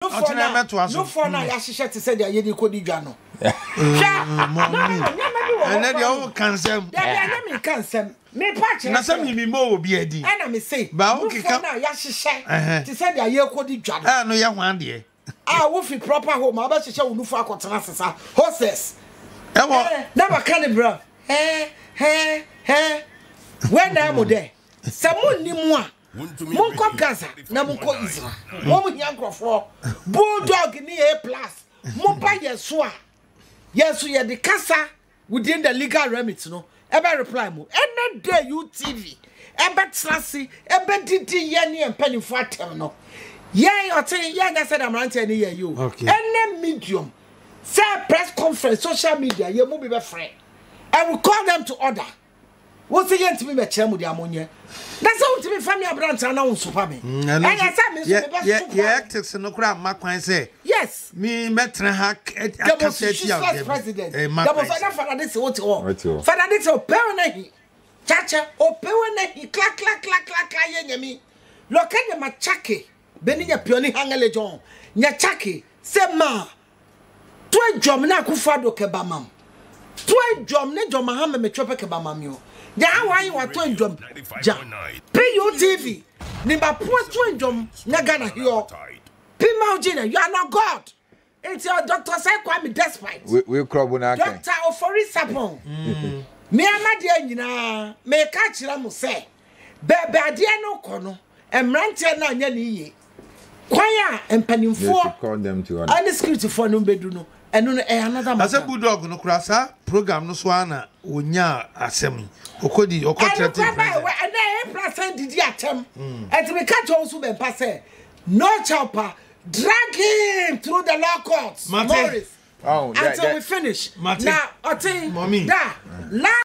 no for na ya hihye te say dia ye di kodi dwa no And then you can say, me patch na some me mo obi adi. And I say, ba o kika na ya hihye te say dia ye kodi dwa no. No ya hwan de. Wo fi proper home aba hihye wo nufu akotena sesa. Hostess. Ewo. Never can bro. When I am there. Samu ni mo a. Monko Gaza na monko Israel. Wo mo hia nkrofo. Bulldog ni A+. Mo ba yeso a. Yeso ye de kasa within the legal remit no. Ebe reply mo. Any day UTV. Ebe trasi, ebe didi ye ni empanifo atem no. Ye otin ye ga said amrante ni ye you. Any medium. Say press conference, social media, ye mo be friend. I will call them to order. What's the end to me be chair mu di amonye? That's how to be family branch and now super me. And I said me so be super. Yeah, ethics no kra makwan say. Yes. Me metre hack capacity of the president. There was another father this what all. Father this o pe na hi. Chacha o pe na hi clack ye nyami. Look at the machake. Beni nya pioni hangele John. Nya chake say ma. To drum na akufado keba mam. To drum ne drum ha me chope keba mam yo. Ya why you want to drum? Ja. UTV. Nimba po to drum na Ghana here. Pima Ojina, you are not God. It's your doctor say Kwame despite. We crop na kan. Doctor Ofori Sapon. Me amade nyina me ka kira mo say. Bebe ade no kono. Emrante na anya ni ye. Kwaya empanimfo. Call them to order. And the security for no bedu no. Eno no another matter. As a bulldog no krasa program no so ana onya asem. Okodi okotrete. And A+ did atem. And me catch also be say no chopper drag him through the law courts. Morris. Oh, until we finish. Mate. Now, I think Mommy. that